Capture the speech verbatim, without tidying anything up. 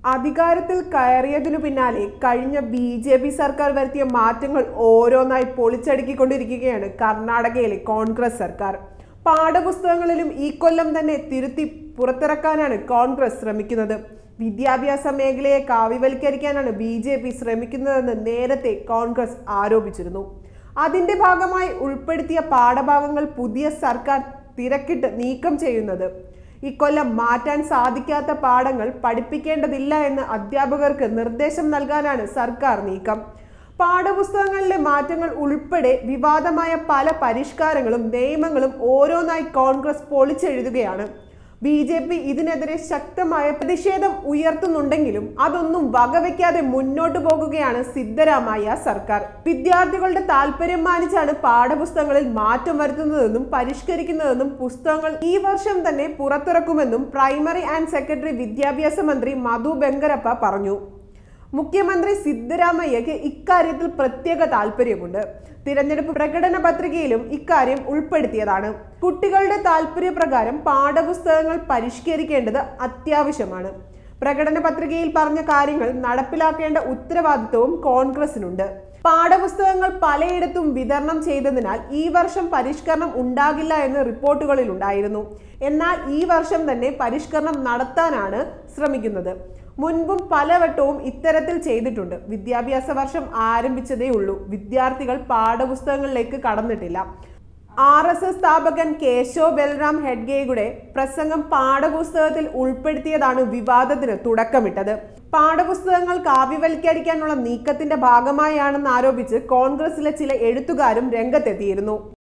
അധികാരത്തിൽ കയറിയതിനു പിന്നാലെ കഴിഞ്ഞ ബി ജെ പി സർക്കാർ വരുത്തിയ മാറ്റങ്ങൾ ഓരോന്നായി പൊളിച്ചടുക്കിക്കൊണ്ടിരിക്കുകയാണ് കർണാടകയിലെ കോൺഗ്രസ് സർക്കാർ. പാഠപുസ്തകങ്ങളിലും ഈ കൊല്ലം തന്നെ തിരുത്തി പുറത്തിറക്കാനാണ് കോൺഗ്രസ് ശ്രമിക്കുന്നത്. വിദ്യാഭ്യാസ മേഖലയെ കാവ്യവൽക്കരിക്കാനാണ് ബി ജെ പി ശ്രമിക്കുന്നതെന്ന് നേരത്തെ കോൺഗ്രസ് ആരോപിച്ചിരുന്നു. അതിന്റെ ഭാഗമായി ഉൾപ്പെടുത്തിയ പാഠഭാഗങ്ങൾ പുതിയ സർക്കാർ തിരക്കിട്ട് നീക്കം ചെയ്യുന്നത് ഇക്കൊല്ലം മാറ്റാൻ സാധിക്കാത്ത പാഠങ്ങൾ പഠിപ്പിക്കേണ്ടതില്ല എന്ന് അധ്യാപകർക്ക് നിർദ്ദേശം നൽകാനാണ് സർക്കാർ നീക്കം. പാഠപുസ്തകങ്ങളിലെ മാറ്റങ്ങൾ ഉൾപ്പെടെ വിവാദമായ പല പരിഷ്കാരങ്ങളും നിയമങ്ങളും ഓരോന്നായി കോൺഗ്രസ് പൊളിച്ചെഴുതുകയാണ്. ബി ജെ പി ഇതിനെതിരെ ശക്തമായ പ്രതിഷേധം ഉയർത്തുന്നുണ്ടെങ്കിലും അതൊന്നും വകവയ്ക്കാതെ മുന്നോട്ടു പോകുകയാണ് സിദ്ധരാമയ്യ സർക്കാർ. വിദ്യാർത്ഥികളുടെ താല്പര്യം മാനിച്ചാണ് പാഠപുസ്തകങ്ങളിൽ മാറ്റം വരുത്തുന്നതെന്നും പരിഷ്കരിക്കുന്നതെന്നും പുസ്തകങ്ങൾ ഈ വർഷം തന്നെ പുറത്തിറക്കുമെന്നും പ്രൈമറി ആൻഡ് സെക്കൻഡറി വിദ്യാഭ്യാസ മന്ത്രി മധു ബെങ്കരപ്പ പറഞ്ഞു. മുഖ്യമന്ത്രി സിദ്ധരാമയ്യക്ക് ഇക്കാര്യത്തിൽ പ്രത്യേക താല്പര്യമുണ്ട്. തിരഞ്ഞെടുപ്പ് പ്രകടന പത്രികയിലും ഇക്കാര്യം ഉൾപ്പെടുത്തിയതാണ്. കുട്ടികളുടെ താല്പര്യപ്രകാരം പാഠപുസ്തകങ്ങൾ പരിഷ്കരിക്കേണ്ടത് അത്യാവശ്യമാണ്. പ്രകടന പത്രികയിൽ പറഞ്ഞ കാര്യങ്ങൾ നടപ്പിലാക്കേണ്ട ഉത്തരവാദിത്വവും കോൺഗ്രസിനുണ്ട്. പാഠപുസ്തകങ്ങൾ പലയിടത്തും വിതരണം ചെയ്തതിനാൽ ഈ വർഷം പരിഷ്കരണം ഉണ്ടാകില്ല എന്ന് റിപ്പോർട്ടുകളിൽ ഉണ്ടായിരുന്നു. എന്നാൽ ഈ വർഷം തന്നെ പരിഷ്കരണം നടത്താനാണ് ശ്രമിക്കുന്നത്. മുൻപും പലവട്ടവും ഇത്തരത്തിൽ ചെയ്തിട്ടുണ്ട്. വിദ്യാഭ്യാസ വർഷം ആരംഭിച്ചതേ ഉള്ളൂ. വിദ്യാർത്ഥികൾ പാഠപുസ്തകങ്ങളിലേക്ക് കടന്നിട്ടില്ല. ആർ എസ് എസ് സ്ഥാപകൻ കേശവ് ബൽറാം ഹെഡ്ഗെയുടെ പ്രസംഗം പാഠപുസ്തകത്തിൽ ഉൾപ്പെടുത്തിയതാണ് വിവാദത്തിന് തുടക്കമിട്ടത്. പാഠപുസ്തകങ്ങൾ കാവ്യവൽക്കരിക്കാനുള്ള നീക്കത്തിന്റെ ഭാഗമായാണെന്ന് ആരോപിച്ച് കോൺഗ്രസിലെ ചില എഴുത്തുകാരും രംഗത്തെത്തിയിരുന്നു.